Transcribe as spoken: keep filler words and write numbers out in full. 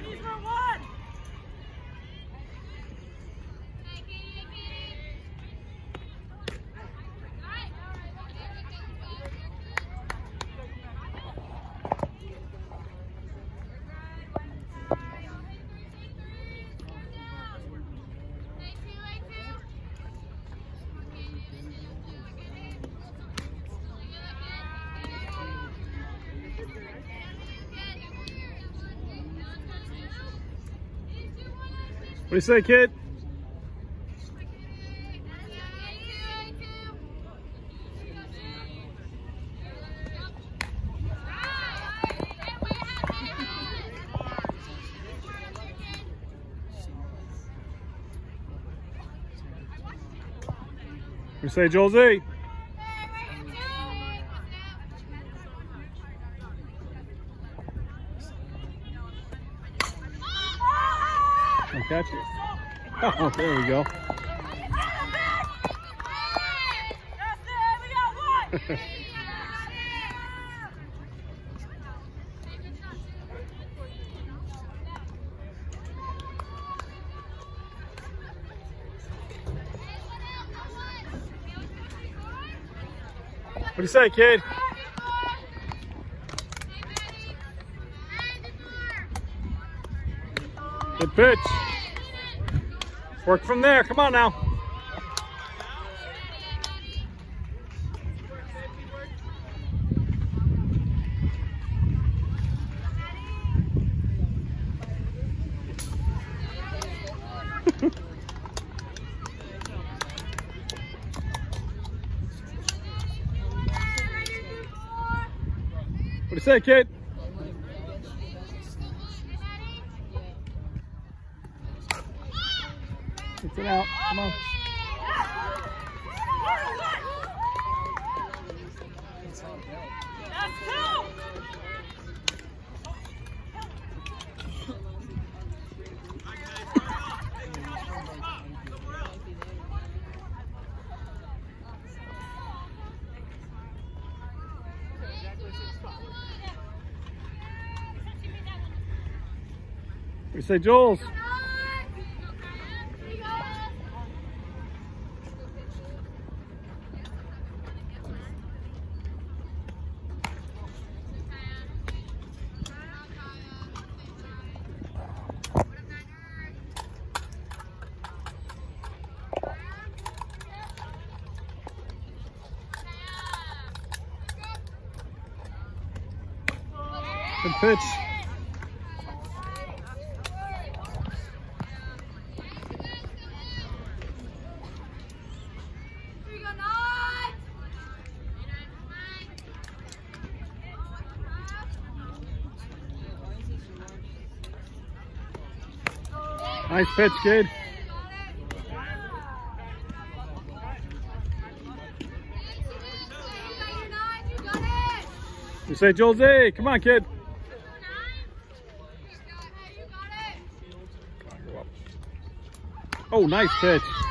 What do you say, kid? What do you say, Joel Z? I'll catch it. Oh, there we go. What do you say, kid? Good pitch. Work from there. Come on now. What do you say, kid? Get it out. Come on. What do you say, Jules? Good pitch. Nice pitch, kid. You say, Joel Z, come on, kid. Oh, nice pitch.